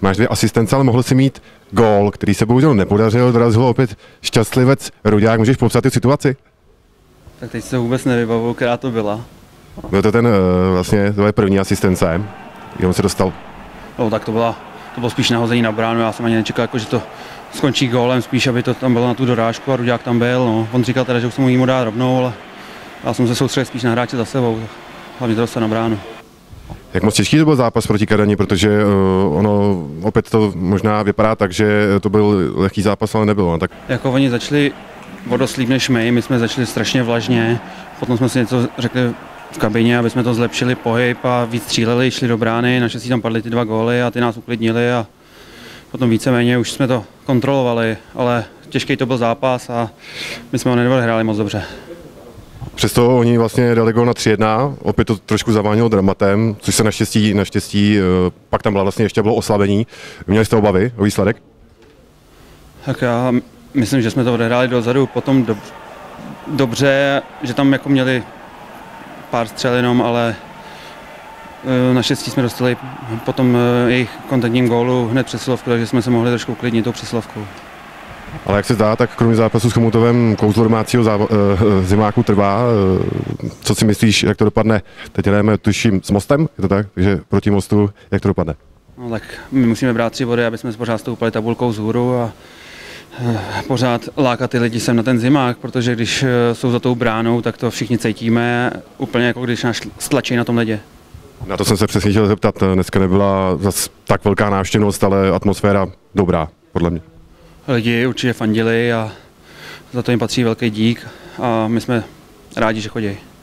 máš 2 asistence, ale mohl si mít gól, který se bohužel nepodařil, dorazil ho opět šťastlivec Ruďák. Můžeš popsat tu situaci? Tak teď se vůbec nevybavuju, která to byla. Byl to ten vlastně tvoje první asistence, kdy on se dostal. No, tak to bylo spíš nahození na bránu, já jsem ani nečekal, jako, že to skončí gólem, spíš aby to tam bylo na tu dorážku a Ruďák tam byl. No. On říkal teda, že už jsem mu jí dát rovnou, ale já jsem se soustředil spíš na hráče za sebou, hlavně to dostat na bránu. Jak moc těžký to byl zápas proti Kadani, protože ono opět to možná vypadá tak, že to byl lehký zápas, ale nebylo. Tak... Jako oni začali o dost líp než my jsme začali strašně vlažně, potom jsme si něco řekli v kabině, aby jsme to zlepšili pohyb a víc stříleli, šli do brány, naštěstí tam padly ty 2 góly a ty nás uklidnili a potom víceméně už jsme to kontrolovali, ale těžký to byl zápas a my jsme ho nedohráli moc dobře. Přesto oni vlastně dali gól na 3-1, opět to trošku zavánilo dramatem, což se naštěstí pak tam vlastně ještě bylo oslabení. Měli jste obavy o výsledek? Tak já myslím, že jsme to odehráli dozadu, potom dobře, že tam jako měli pár střel jenom, ale naštěstí jsme dostali potom jejich kontaktním gólu hned přesilovku, takže jsme se mohli trošku uklidnit tou přesilovkou. Ale jak se zdá, tak kromě zápasu s Chomutovem kouzlo domácího zimáku trvá. Co si myslíš, jak to dopadne? Teď jdeme, tuším, s Mostem, je to tak? Takže proti Mostu, jak to dopadne? No, tak my musíme brát 3 body, aby jsme pořád stoupali tabulkou vzhůru a pořád lákat ty lidi sem na ten zimák, protože když jsou za tou bránou, tak to všichni cítíme, úplně jako když nás stlačí na tom ledě. Na to jsem se přesně chtěl zeptat. Dneska nebyla zas tak velká návštěvnost, ale atmosféra dobrá, podle mě. Lidi určitě fandili a za to jim patří velký dík a my jsme rádi, že chodí.